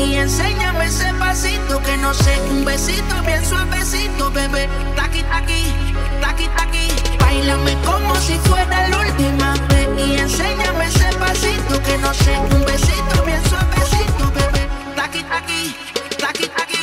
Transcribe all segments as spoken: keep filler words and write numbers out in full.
y enséñame ese pasito que no sé, un besito bien suavecito, bebé. Taqui, taqui, taqui, taqui. Báilame como si fuera la última vez y enséñame ese pasito que no sé, un besito bien suavecito, bebé. Taqui, taqui, taqui, taqui.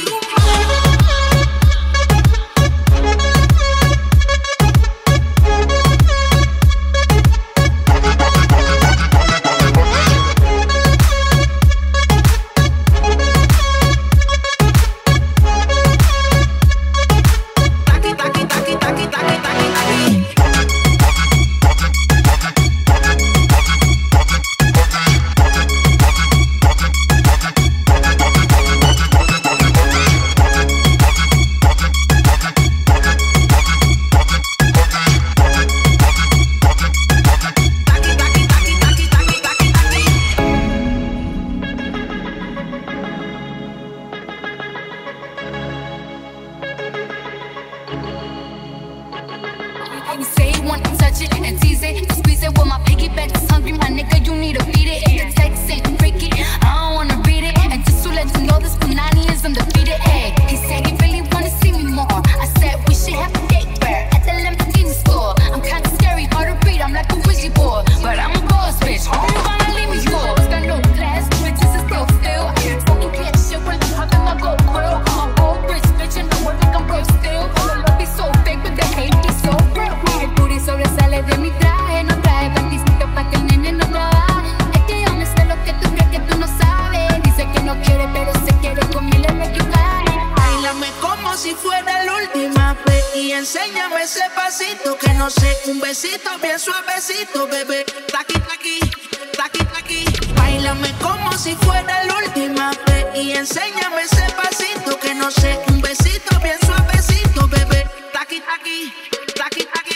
You say you want to touch it and tease it, squeeze it with my piggyback. It's hungry, my nigga, you need to beat it. The text ain't break it, I don't wanna read it. And just to let you know, this Punani is undefeated. Hey, he said he really wanna see me more. I said we should have a date where at the Lamborghini store. I'm kinda scary, hard to read, I'm like a Ouija board, but I'm a boss bitch. Who you gonna leave me for? Got no class, bitches is so still. I can't fucking get shit when I'm hugging my gold grill. I'm a old rich bitch and I work like I'm broke still. All the love be so fake, but they hate me so real. Sobresale de mi traje, no trae pantisito pa' que el nene no trabaje. Es que yo me sé lo que tú crees que tú no sabes. Dice que no quiere, pero se quiere con miel en el yucaje. Báilame como si fuera la última vez y enséñame ese pasito que no sé, un besito bien suavecito, bebé. Taqui, taqui, taqui, taqui. Báilame como si fuera la última vez y enséñame ese pasito que no sé, un besito bien suavecito, bebé. Taqui, taqui, taqui, taqui.